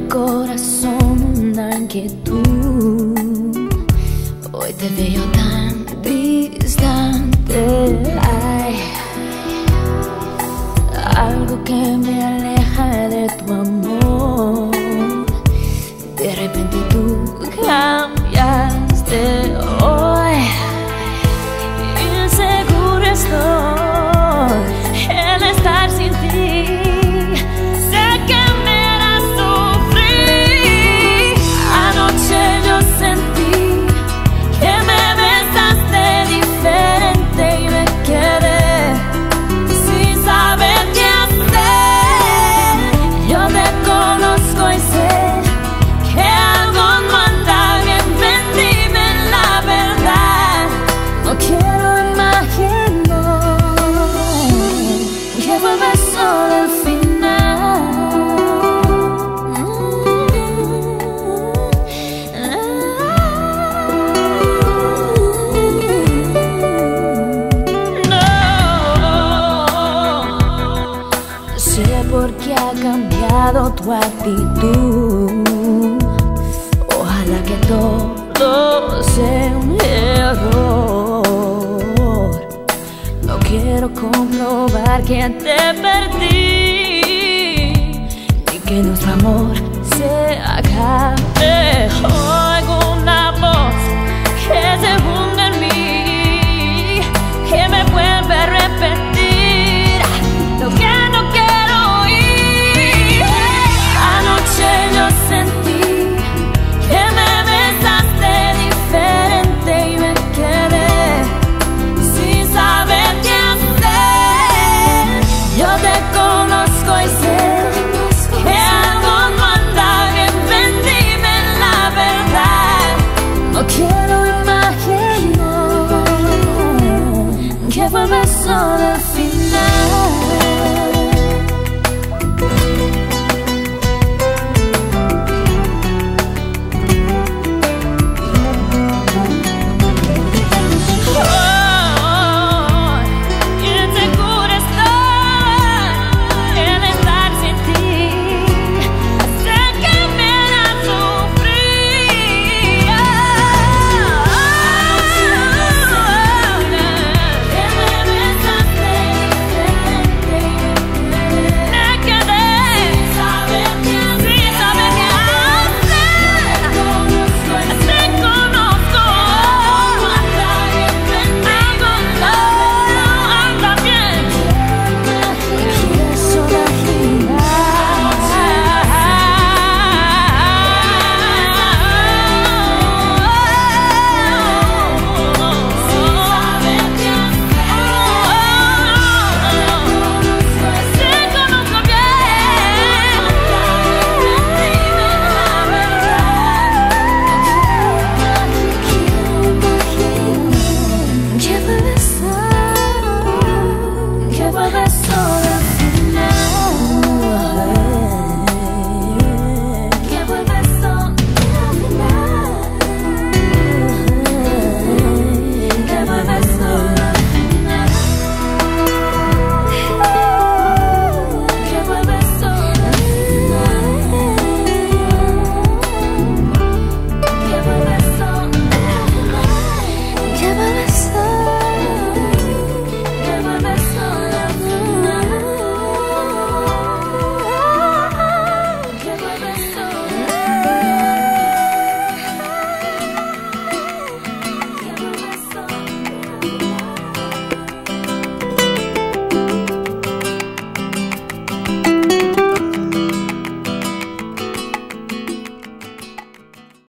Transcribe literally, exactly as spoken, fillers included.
corazón una inquietud. Hoy te veo tan distante. Hay algo que me aleja de tu amor. De repente tú cambiaste hoy. Inseguro estoy en estar sin ti. Sé que me harás sufrir. Anoche yo sentí que me besaste diferente y me quedé sin saber qué hacer. Yo te conozco y sé que algo no anda bien. Ven, dime la verdad. No quiero imaginar que vuelve solo al final. No sé por qué ha cambiado tu actitud. Ojalá que todo sea un error. No quiero comprobar que te perdí, ni que nuestro amor se acabe hoy.